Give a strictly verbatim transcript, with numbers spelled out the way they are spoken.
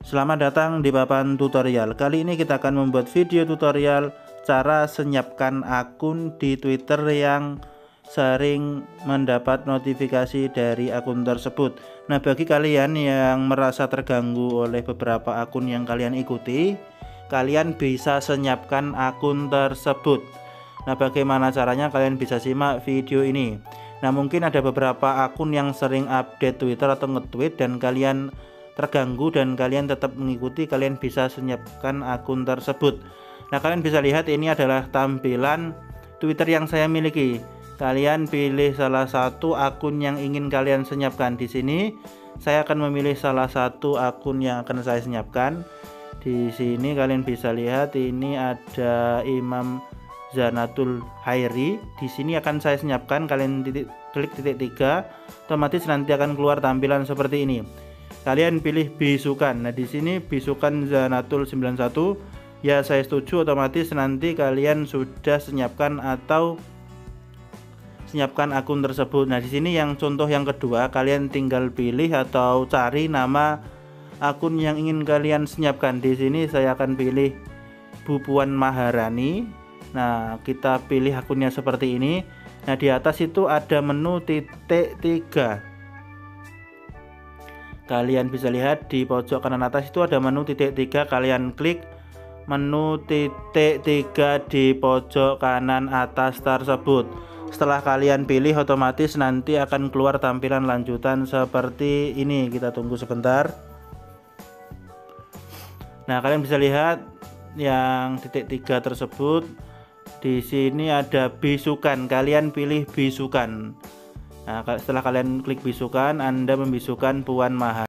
Selamat datang di papan tutorial. Kali ini kita akan membuat video tutorial cara senyapkan akun di Twitter yang sering mendapat notifikasi dari akun tersebut. Nah, bagi kalian yang merasa terganggu oleh beberapa akun yang kalian ikuti, kalian bisa senyapkan akun tersebut. Nah, bagaimana caranya? Kalian bisa simak video ini. Nah, mungkin ada beberapa akun yang sering update Twitter atau nge-tweet dan kalian terganggu dan kalian tetap mengikuti, kalian bisa senyapkan akun tersebut. Nah, kalian bisa lihat ini adalah tampilan Twitter yang saya miliki. Kalian pilih salah satu akun yang ingin kalian senyapkan. Di sini saya akan memilih salah satu akun yang akan saya senyapkan. Di sini kalian bisa lihat ini ada Imam Zanatul Hairi. Di sini akan saya senyapkan. Kalian titik, klik titik tiga, otomatis nanti akan keluar tampilan seperti ini. Kalian pilih bisukan. Nah, di sini bisukan Zanatul sembilan satu. Ya, saya setuju, otomatis nanti kalian sudah senyapkan atau senyapkan akun tersebut. Nah, di sini yang contoh yang kedua, kalian tinggal pilih atau cari nama akun yang ingin kalian senyapkan. Di sini saya akan pilih Bu Puan Maharani. Nah, kita pilih akunnya seperti ini. Nah, di atas itu ada menu titik tiga. Kalian bisa lihat di pojok kanan atas itu ada menu titik tiga. Kalian klik menu titik tiga di pojok kanan atas tersebut. Setelah kalian pilih, otomatis nanti akan keluar tampilan lanjutan seperti ini. Kita tunggu sebentar. Nah, kalian bisa lihat yang titik tiga tersebut. Di sini ada bisukan. Kalian pilih bisukan. Nah, setelah kalian klik bisukan, Anda membisukan Puan Maharani.